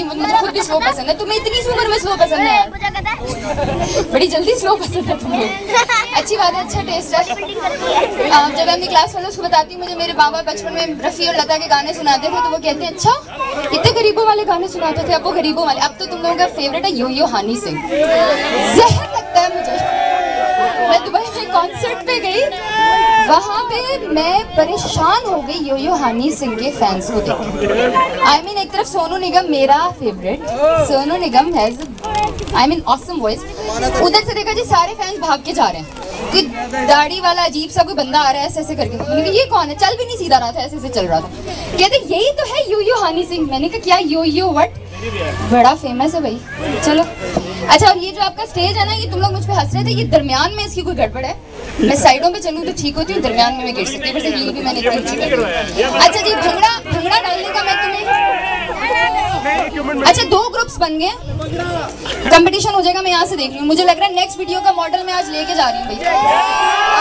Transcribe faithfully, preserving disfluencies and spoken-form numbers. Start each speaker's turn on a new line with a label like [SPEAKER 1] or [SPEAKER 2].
[SPEAKER 1] नहीं, मुझे खुद भी स्लो पसंद है। तुम्हें इतनी सी उम्र में स्लो पसंद है? बड़ी जल्दी स्लो पसंद है तुम्हें। अच्छी बात है, अच्छा टेस्ट है। जब मैं अपनी क्लास वालों को बताती हूँ मुझे मेरे बाबा बचपन में रफ़ी और लता के गाने सुनाते थे, तो वो कहते हैं अच्छा इतने गरीबों वाले गाने सुनाते थे, अब वो गरीबों वाले। अब तो तुम लोगों का फेवरेट है यो यो हनी सिंह। जहर लगता है मुझे। मैं दुबई में कॉन्सर्ट पे गई, वहाँ पे मैं परेशान हो गई यो यो हनी सिंह के फैंस को देख। आई मीन एक तरफ सोनू निगम मेरा favourite, Sonu Nigam has I mean awesome voice, उधर से देखा जी सारे फैंस भाग के जा रहे हैं। कोई दाढ़ी वाला अजीब सा कोई बंदा आ रहा है ऐसे ऐसे करके, मैंने कहा ये कौन है, चल भी नहीं सीधा रहा था, ऐसे ऐसे चल रहा था। कहते यही तो है यो यो हनी सिंह। मैंने कहा क्या यो यो व्हाट, बड़ा फेमस है भाई। चलो अच्छा, और ये जो आपका स्टेज है ना, ये तुम लोग मुझ पे हंस रहे थे, ये दरमियान में इसकी कोई गड़बड़ है। मैं साइडों पे चलूँ तो ठीक होती हूँ, दरमियान में मैं गिर सकती हूँ, वैसे हील भी मैंने इतनी ऊंची कर दी। अच्छा जी, भंगड़ा भंगड़ा डालने का मैं तुम्हें, अच्छा दो ग्रुप्स बन गए, कंपटीशन हो जाएगा, मैं यहाँ से देख रही हूँ। मुझे लग रहा है नेक्स्ट वीडियो का मॉडल मैं आज लेके जा रही हूँ भाई।